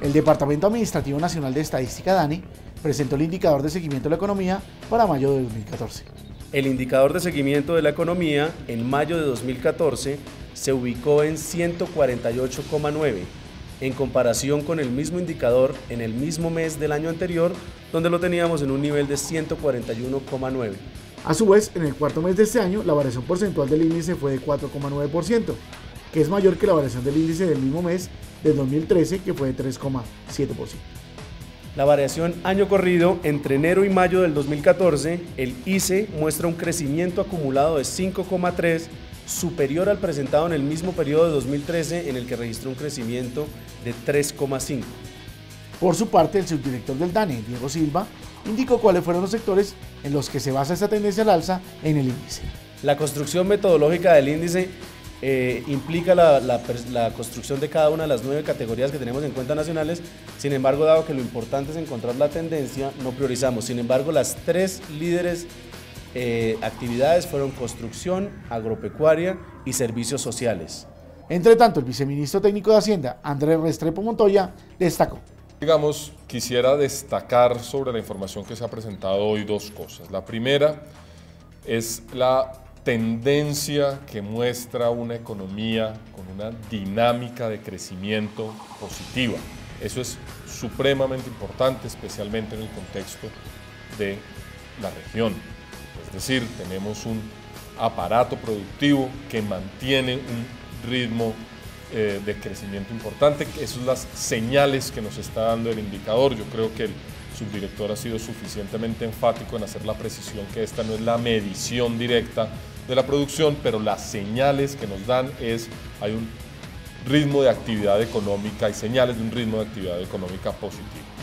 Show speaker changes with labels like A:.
A: El Departamento Administrativo Nacional de Estadística, DANE, presentó el indicador de seguimiento de la economía para mayo de 2014.
B: El indicador de seguimiento de la economía en mayo de 2014 se ubicó en 148,9, en comparación con el mismo indicador en el mismo mes del año anterior, donde lo teníamos en un nivel de 141,9.
A: A su vez, en el cuarto mes de este año, la variación porcentual del índice fue de 4,9%, que es mayor que la variación del índice del mismo mes de 2013, que fue de 3,7%.
B: La variación año corrido entre enero y mayo del 2014, el ICE muestra un crecimiento acumulado de 5,3, superior al presentado en el mismo periodo de 2013, en el que registró un crecimiento de 3,5.
A: Por su parte, el subdirector del DANE, Diego Silva, indicó cuáles fueron los sectores en los que se basa esta tendencia al alza en el índice.
B: La construcción metodológica del índice implica la construcción de cada una de las 9 categorías que tenemos en cuenta nacionales. Sin embargo, dado que lo importante es encontrar la tendencia, no priorizamos. Sin embargo, las 3 líderes actividades fueron construcción, agropecuaria y servicios sociales.
A: Entre tanto, el viceministro técnico de Hacienda, Andrés Restrepo Montoya, destacó.
C: Quisiera destacar sobre la información que se ha presentado hoy 2 cosas. La primera es la tendencia que muestra una economía con una dinámica de crecimiento positiva. Eso es supremamente importante, especialmente en el contexto de la región. Es decir, tenemos un aparato productivo que mantiene un ritmo de crecimiento importante. Esas son las señales que nos está dando el indicador. Yo creo que el subdirector ha sido suficientemente enfático en hacer la precisión que esta no es la medición directa de la producción, pero las señales que nos dan hay un ritmo de actividad económica y señales de un ritmo de actividad económica positivo.